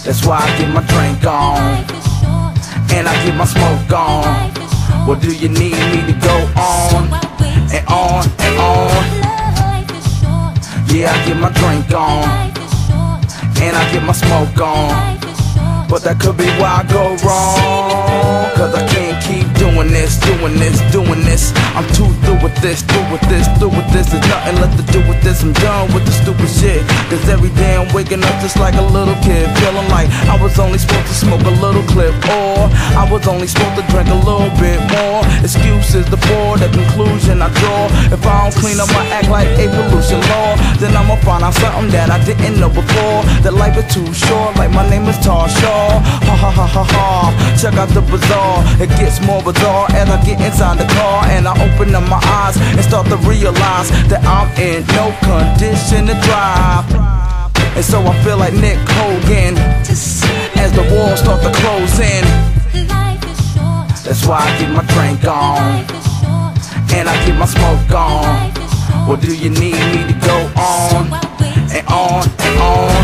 That's why I get my drink on, and I get my smoke on. Well, do you need me to go on and on and on? Yeah, I get my drink on, and I get my smoke on. But that could be why I go wrong, cause I can't keep doing this. I'm too through with this. There's nothing left to do with this. I'm done with the stupid shit. Cause every day I'm waking up just like a little kid, feeling like I was only supposed to smoke a little clip, or I was only supposed to drink a little bit more. Excuses the poor, the conclusion I draw. If I don't clean up my act like a pollution law, then I'ma find out something that I didn't know before. That life is too short, like my name is Tarshaw. Ha ha ha ha ha. Check out the bazaar, it gets more bizarre as I get inside the car and I open up my eyes and start to realize that I'm in no condition to drive. And so I feel like Nick Hogan as the walls start to close in. That's why I get my drink on, and I get my smoke on. Or do you need me to go on and on and on?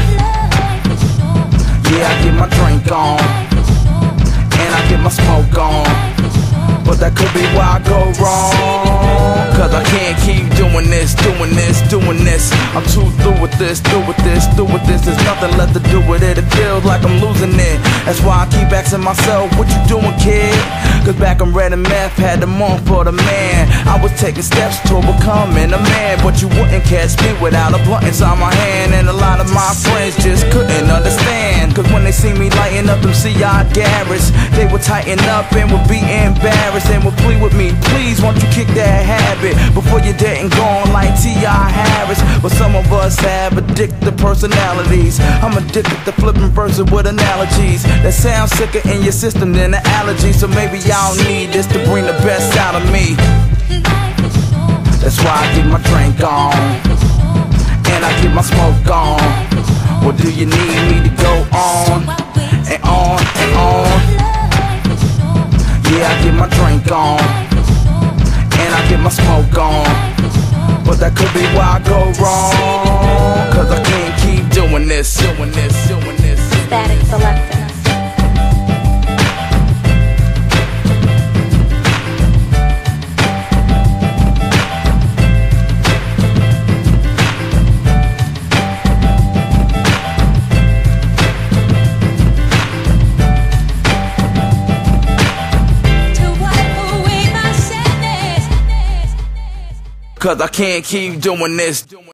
Yeah, I get my drink on, and I get my smoke on. But that could be why I go wrong, cause I can't keep doing this. I'm too through with this. There's nothing left to do with it. It feels like I'm losing it. That's why I keep asking myself, what you doing, kid? Cause back in Red and Meth, had the month for the man. I was taking steps toward becoming a man, but you wouldn't catch me without a blunt inside my hand. And a lot of my friends just couldn't understand, cause when they see me lighting up them CI Garrett's, they would tighten up and would be embarrassed and would plead with me, please won't you kick that habit before you're dead and gone like T.I. Harris. But some of us have addictive personalities. I'm addicted to flipping verses with analogies that sound sicker in your system than an allergy. So maybe y'all need this to bring the best out of me. That's why I get my drink on, and I get my smoke on. Or do you need me to go on and on and on? Yeah, I get my drink on, and I get my smoke on. But that could be why I go wrong, cause I can't keep doing this. Static Selector. Cause I can't keep doing this.